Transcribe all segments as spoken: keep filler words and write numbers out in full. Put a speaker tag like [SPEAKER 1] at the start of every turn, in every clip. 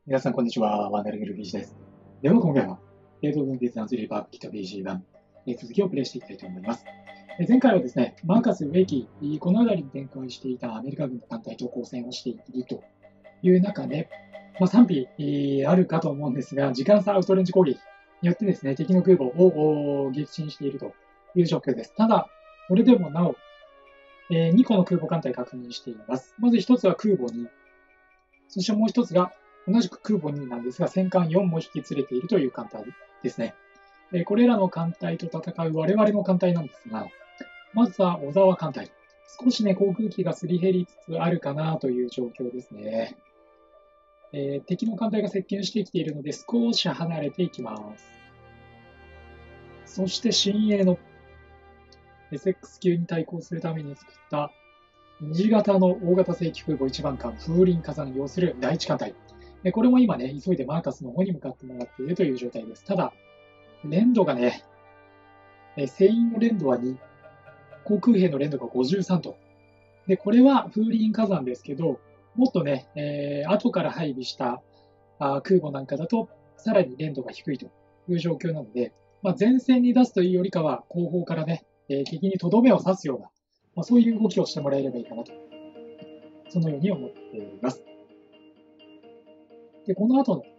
[SPEAKER 1] 皆さん、こんにちは。ワンダルグルフィッシュです。では、今回は、冷凍分別断リパーブキット ビージーワン、えー続きをプレイしていきたいと思います。えー前回はですね、マーカス、ウェイキー、この辺りに展開していたアメリカ軍の艦隊と交戦をしているという中で、まあ、賛否えーあるかと思うんですが、時間差アウトレンジ攻撃によってですね、敵の空母をお撃沈しているという状況です。ただ、それでもなお、えーにこの空母艦隊確認しています。まずひとつは空母に、そしてもうひとつが同じく空母になんですが、戦艦よんも引き連れているという艦隊ですね。えーこれらの艦隊と戦う我々の艦隊なんですが、まずは小沢艦隊。少しね、航空機がすり減りつつあるかなという状況ですね。えー敵の艦隊が接近してきているので少し離れていきます。そして新鋭の エスエックス 級に対抗するために作った二次型の大型正規空母一番艦風林火山を要する第一艦隊。これも今ね、急いでマーカスの方に向かってもらっているという状態です。ただ、連度がね、船員の連度はに、航空兵の連度がごじゅうさんと。で、これは風林火山ですけど、もっとね、えー、後から配備したあ空母なんかだと、さらに連度が低いという状況なので、まあ、前線に出すというよりかは、後方からね、えー、敵にとどめを刺すような、まあ、そういう動きをしてもらえればいいかなと、そのように思っています。で、この後の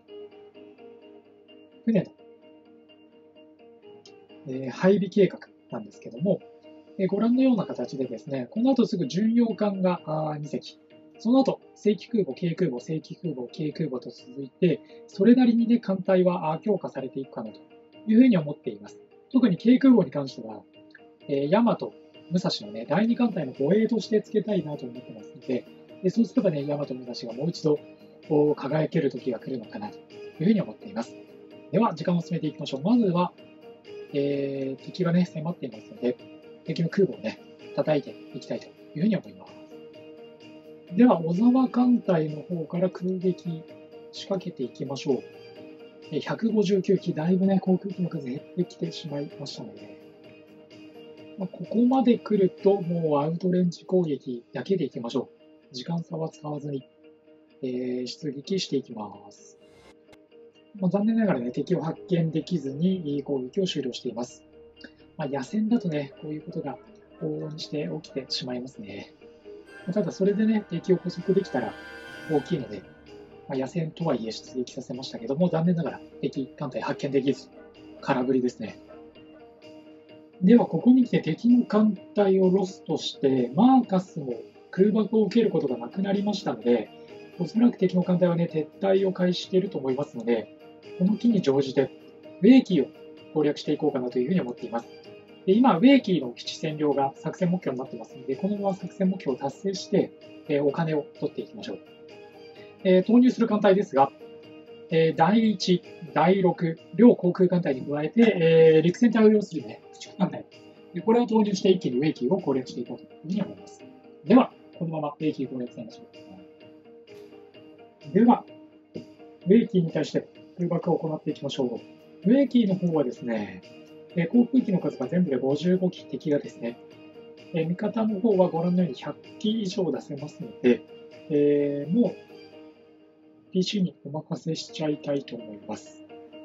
[SPEAKER 1] 船の、えー配備計画なんですけども、えーご覧のような形でですね、この後すぐ巡洋艦があに隻、その後、正規空母、軽空母、正規空母、軽空母と続いて、それなりにね、艦隊はあ強化されていくかなというふうに思っています。特に軽空母に関しては、えー、大和、武蔵のね、第二艦隊の護衛としてつけたいなと思ってますので、でそうすればね、大和、武蔵がもう一度お輝ける時が来るのかなというふうに思っています。では、時間を進めていきましょう。まずは、えー敵がね、迫っていますので、敵の空母をね、叩いていきたいというふうに思います。では、小沢艦隊の方から空撃仕掛けていきましょう。えーひゃくごじゅうきゅう機、だいぶね、航空機の数減ってきてしまいましたので、まあ、ここまで来ると、もうアウトレンジ攻撃だけでいきましょう。時間差は使わずに、えー出撃していきます。まあ、残念ながらね、敵を発見できずに攻撃を終了しています。まあ、野戦だとね、こういうことが往々にして起きてしまいますね。ただ、それでね、敵を捕捉できたら大きいので、まあ、野戦とはいえ出撃させましたけども、残念ながら敵艦隊発見できず、空振りですね。では、ここに来て敵の艦隊をロストして、マーカスも空爆を受けることがなくなりましたので、おそらく敵の艦隊はね、撤退を開始していると思いますので、この機に乗じて、ウェイキーを攻略していこうかなというふうに思っています。で今、ウェイキーの基地占領が作戦目標になっていますので、このまま作戦目標を達成して、えーお金を取っていきましょう。えー投入する艦隊ですが、えーだいいち、だいろく、両航空艦隊に加えて、えー陸戦隊を要するね、駆逐艦隊。でこれを投入して一気にウェイキーを攻略していこうというふうに思います。では、このままウェイキー攻略戦ましょう。では、ウェイキーに対して空爆を行っていきましょう。ウェイキーの方はですね、えー航空機の数が全部でごじゅうご機、敵がですね、えー味方の方はご覧のようにひゃっ機以上出せますので、えーもう ピーシー にお任せしちゃいたいと思います。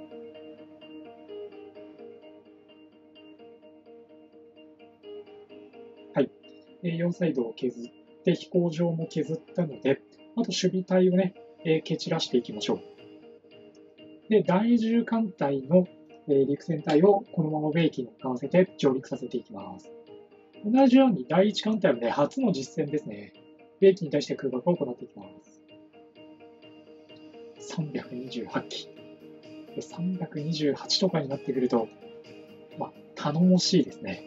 [SPEAKER 1] はい。えー両サイドを削って、飛行場も削ったので、あと守備隊をね、えー蹴散らしていきましょう。で、第じゅう艦隊の、えー陸戦隊をこのままウェイキーに向かわせて上陸させていきます。同じように第一艦隊はね、初の実戦ですね。ウェイキーに対して空爆を行っていきます。さんびゃくにじゅうはち機。でさんびゃくにじゅうはちとかになってくると、まあ、頼もしいですね。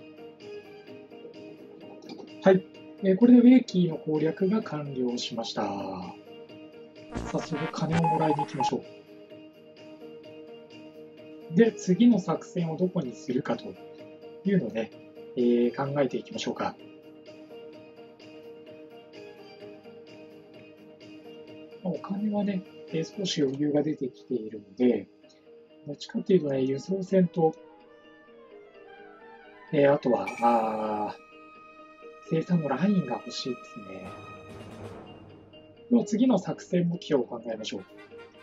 [SPEAKER 1] はい。えーこれでウェイキーの攻略が完了しました。早速金をもらいに行きましょう。で、次の作戦をどこにするかというのをね、えー考えていきましょうか。お金はね、えー少し余裕が出てきているので、どっちかっていうとね、輸送船と、えーあとは、あ生産のラインが欲しいですね。では次の作戦目標を考えましょう。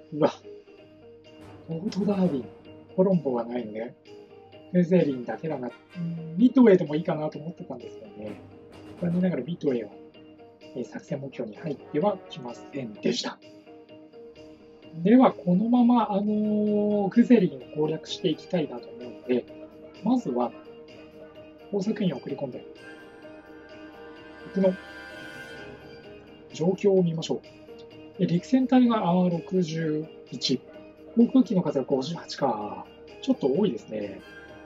[SPEAKER 1] うわ、ポートダービン、コロンボがないので、クゼリンだけだな。うんミッドウェイでもいいかなと思ってたんですけどね。残念ながらミッドウェイは、えー作戦目標に入ってはきませんでした。では、このまま、あのークゼリンを攻略していきたいなと思うので、まずは、工作員を送り込んで、僕の状況を見ましょう。で陸戦隊がろくじゅういち、航空機の数がごじゅうはちか。ちょっと多いですね。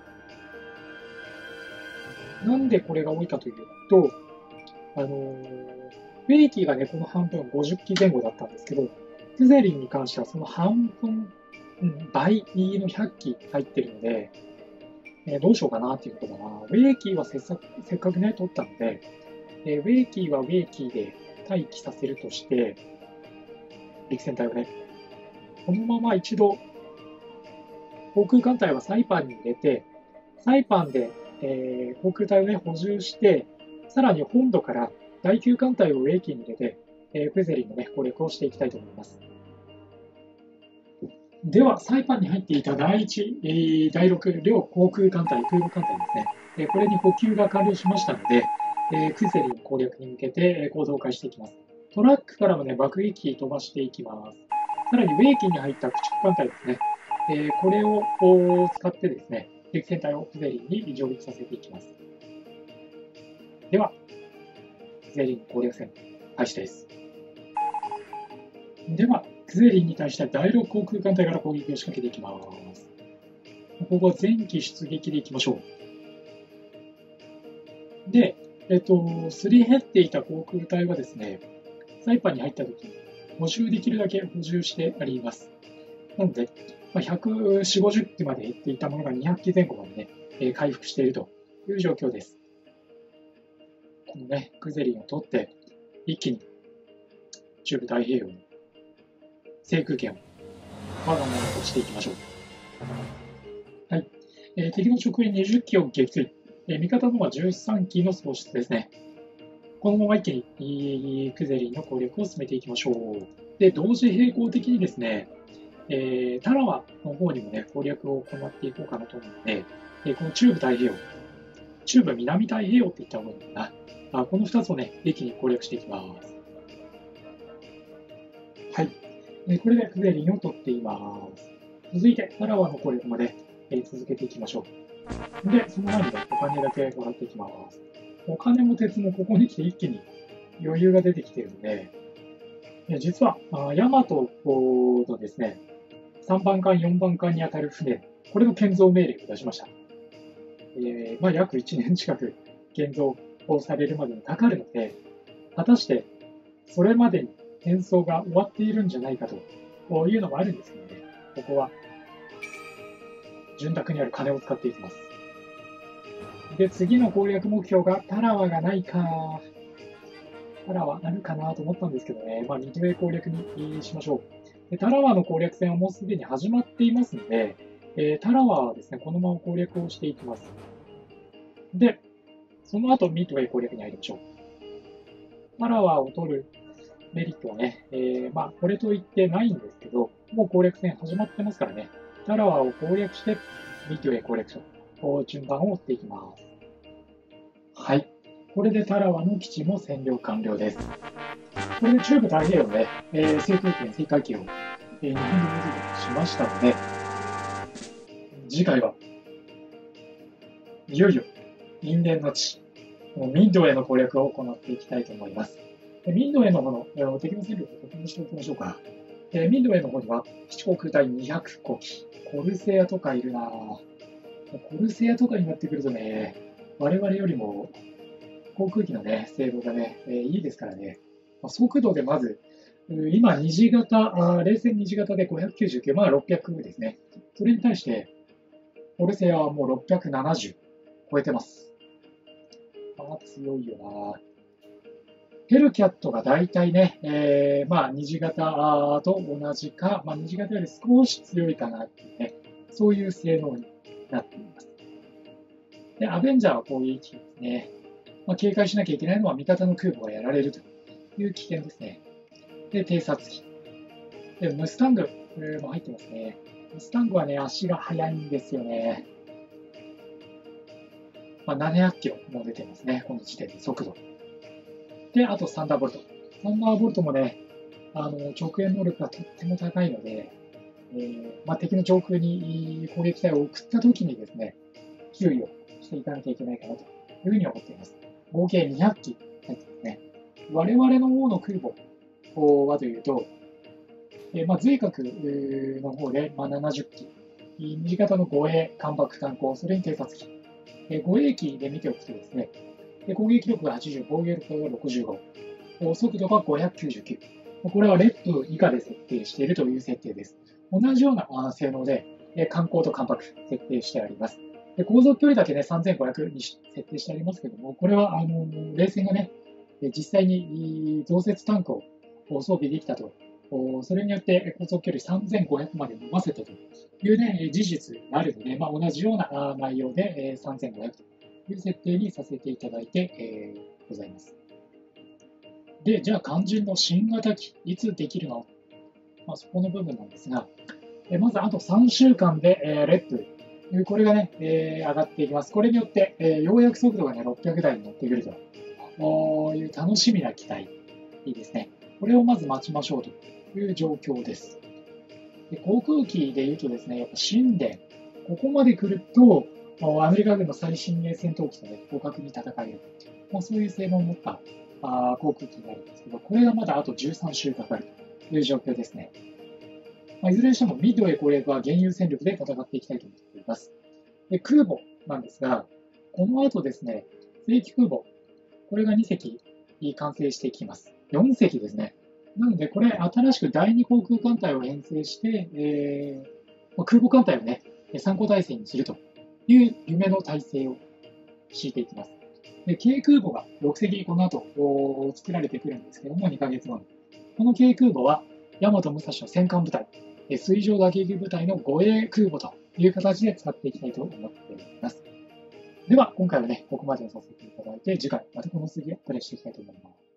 [SPEAKER 1] なんでこれが多いかというと、あのーウェイキーがね、この半分ごじゅっきぜん後だったんですけど、クゼリンに関してはその半分、うん、倍のひゃっき入ってるので、えーどうしようかなっていうところだな。ウェイキーはせっさせっかくね、取ったので、えーウェイキーはウェイキーで待機させるとして、陸戦隊をね、このまま一度、航空艦隊はサイパンに入れて、サイパンで、えー航空隊をね、補充して、さらに本土から第きゅう艦隊をウェイキーに入れて、えークゼリンのね、攻略をしていきたいと思います。では、サイパンに入っていただいいち、えーだいろく両航空艦隊、空母艦隊ですね。えーこれに補給が完了しましたので、えークゼリン攻略に向けてえー行動を開始していきます。トラックからもね、爆撃機飛ばしていきます。さらに、ウェイキーに入った駆逐艦隊ですね。えーこれをお使ってですね、陸戦隊をクゼリンに上陸させていきます。では、クゼリン攻略戦開始です。では、クゼリンに対してだいろく航空艦隊から攻撃を仕掛けていきます。ここは前期出撃でいきましょう。で、えっと、すり減っていた航空隊はですね、サイパンに入った時に補充できるだけ補充してあります。なので、まあ、ひゃくよんじゅう、ごじゅっきまで減っていたものがにひゃっきぜん後までね、えー回復しているという状況です。このね、クゼリンを取って、一気に中部太平洋の制空権を我が物としていきましょう。はい。えー敵の直営にじゅっきを撃墜。えー味方のはじゅうさんきの喪失ですね。このまま一気にクゼリンの攻略を進めていきましょう。で、同時並行的にですね、えータラワの方にもね、攻略を行っていこうかなと思うので、えーこの中部太平洋、中部南太平洋って言った方がいいのかな。あこのふたつをね、一気に攻略していきます。はい。えーこれでクゼリンを取っています。続いて、タラワの攻略まで、えー続けていきましょう。で、その前にね、お金だけもらっていきます。お金も鉄もここに来て一気に余裕が出てきているので、えー実は、あヤマトのですね、さんばん艦、よんばん艦に当たる船、これの建造命令を出しました。えーまあ、約いちねん近く建造をされるまでにかかるので、果たしてそれまでに戦争が終わっているんじゃないかというのもあるんですけどね、ここは潤沢にある金を使っていきます。で、次の攻略目標がタラワがないか。タラワあるかなと思ったんですけどね、まあ、ミッドウェイ攻略にしましょう。でタラワの攻略戦はもうすでに始まっていますので、えータラワはですね、このまま攻略をしていきます。で、その後ミッドウェイ攻略に入りましょう。タラワを取るメリットはね、えーまあ、これといってないんですけど、もう攻略戦始まってますからね、タラワを攻略して、ミッドウェイ攻略と順番を追っていきます。はい。これでタラワの基地も占領完了です。これで中部太平洋で、えー、制空権、制海権を、えー、日本に戻しましたので、次回はいよいよ因縁の地、ミッドウェイの攻略を行っていきたいと思います。ミッドウェイの方の、えー、敵の戦力を確認しておきましょうか。えー、ミッドウェイの方には基地航空隊にひゃくこき、コルセアとかいるなぁ。コルセアとかになってくるとね、我々よりも航空機のね、性能がね、えーいいですからね。まあ速度でまず、う今、二次型、あ冷戦二次型でごひゃくきゅうじゅうきゅう、まあろっぴゃくですね。それに対して、コルセアはもうろっぴゃくななじゅう超えてます。まあ強いよな。ヘルキャットが大体ね、えー、まあ二次型と同じか、まあ二次型より少し強いかなっていうね、そういう性能になっています。で、アベンジャーはこういう位置ですね。まあ、警戒しなきゃいけないのは味方の空母がやられるという危険ですね。で、偵察機。で、ムスタングこれも入ってますね。スタンクはね、足が速いんですよね。まあ、ななひゃくキロも出てますね、この時点で速度。で、あとサンダーボルト。サンダーボルトもね、あの直縁能力がとっても高いので、えーまあ、敵の上空に攻撃隊を送ったときにですね、注意をしていかなきゃいけないかなというふうに思っています。合計にひゃっき入ってますね。我々の方の空母はというと、えーまあ、随角の方で、まあ、ななじゅっき、右型の護衛、艦爆、艦砲、それに偵察機。えー護衛機で見ておくとですね、で攻撃力がはちじゅう、防御力がろくじゅうご、速度がごひゃくきゅうじゅうきゅう。これはレップ以下で設定しているという設定です。同じような性能で、艦砲と艦爆設定してあります。で航続距離だけね、さんぜんごひゃくに設定してありますけども、これはあの冷戦がね、実際に増設タンクを装備できたと、それによって航続距離さんぜんごひゃくまで伸ばせたという、ね、事実があるので、まあ、同じような内容でさんぜんごひゃくという設定にさせていただいて、えー、ございます。で、じゃあ肝心の新型機、いつできるの、まあ、そこの部分なんですが、えまずあとさんしゅうかんで、えー、レップ、これがね、えー、上がっていきます。これによって、えー、ようやく速度がね、ろっぴゃくだいに乗ってくるという楽しみな機体いいですね。これをまず待ちましょうという状況です。で航空機でいうとですね、やっぱ神殿、ここまで来ると、アメリカ軍の最新鋭戦闘機と、ね、互角に戦える、まあ、そういう性能を持ったあ航空機になるんですけど、これがまだあとじゅうさんしゅうかかるという状況ですね。まあ、いずれにしてもミッドウェイ攻略は現有戦力で戦っていきたいと思っています。で空母なんですが、この後ですね、正規空母、これがにせき完成していきます。よんせきですね。なので、これ、新しくだいに航空艦隊を編成して、えー、空母艦隊をね、参考体制にするという夢の体制を敷いていきます。で、軽空母がろくせきこの後作られてくるんですけども、にかげつごに。この軽空母は、大和武蔵の戦艦部隊、水上打撃部隊の護衛空母という形で使っていきたいと思っています。では、今回はね、ここまでにさせていただいて、次回またこの次をプレイしていきたいと思います。